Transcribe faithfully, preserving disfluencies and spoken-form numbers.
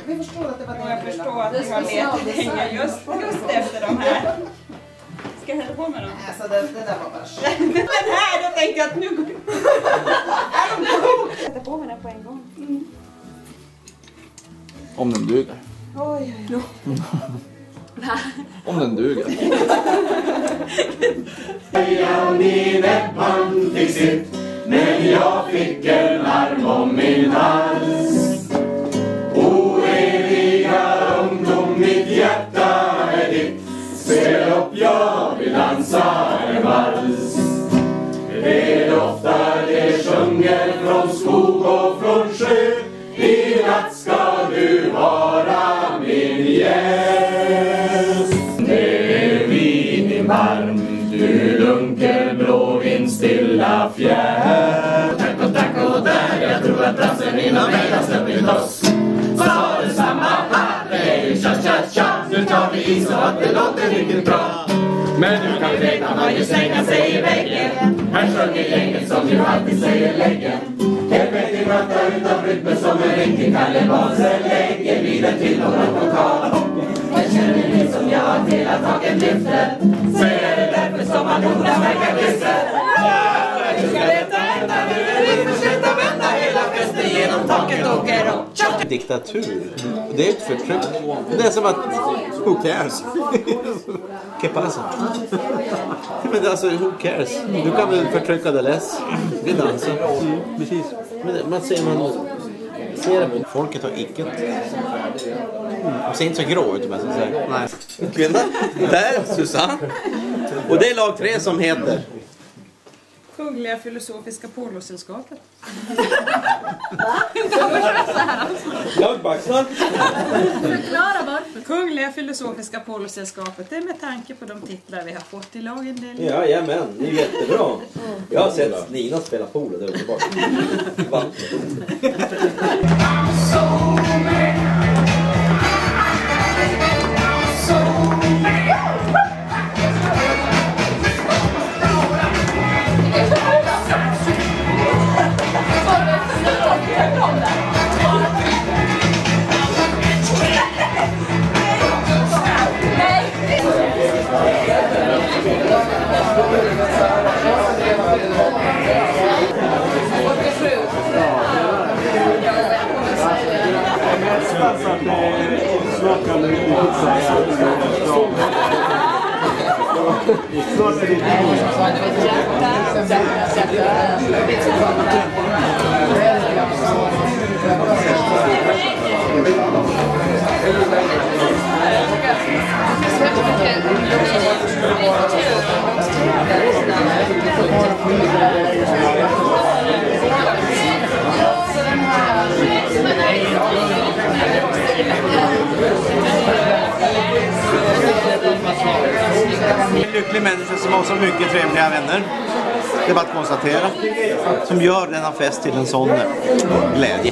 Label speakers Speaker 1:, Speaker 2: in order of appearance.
Speaker 1: vi förstår att det var det.
Speaker 2: Jag förstår att ni har letat länge just, just efter de här. Ska jag hälla på med dem?
Speaker 1: Alltså det, det där var bara shit.
Speaker 2: Den här, då tänkte jag att nu går det. Sätta på mig den på en gång. Mm.
Speaker 3: Om den duger.
Speaker 2: Oj, oj, oj.
Speaker 3: Om den duger.
Speaker 4: Min man fick sitt, men jag fick en arm om min hals. O eviga ungdom, mitt hjärta är ditt. Spel upp, jag vill dansa en vals. Det doftar, det sjunger från skog och från sjö. I natt ska du vara min gäst. Det är vi din varm, du dunkel blå vind stilla fjärr. Tack och tack och där, jag tror att dansen inom mig har släppt oss. Sa det samma, hej, tja tja tja. Nu tar vi i så att det låter riktigt bra. Men nu kan vi räkna man ju slänga sig i väggen. Här sjunger gänget som ju alltid säger läggen. Helvete rattar utav rytmen som en riktig kallebaser. Lägger vi den till någon vokal. Jag känner det som jag har till att taken lyfter. Så är det därför som man noga verkar lyfter. Nu ska detta hända nu. Vi försöker vända hela festen genom taket och är de.
Speaker 3: Diktatur. Det är ett förtryck. Det är som att who cares? Que pasa? Men alltså who cares? Du kan väl förtrycka det less. Vi dansar. Mm, precis. Men man ser man ser det. Folket har icke. De ser inte så grå ut men så säger. Nej. Kvinna. Där Susanne. Och det är lag tre som heter
Speaker 2: Kungliga filosofiska polosällskapet.
Speaker 3: Jag baxar.
Speaker 2: Förklara varför. Kungliga filosofiska polosällskapet. Det är med tanke på de titlar vi har fått i lagen.
Speaker 3: Ja, jajamän. Det är jättebra. Jag har sett Nina spela polo där uppe bort. Va?
Speaker 5: Snart kan du inte säga att snart är det en lycklig människa som har så mycket trevliga vänner. Det är bara att konstatera. Som gör denna fest till en sån glädje.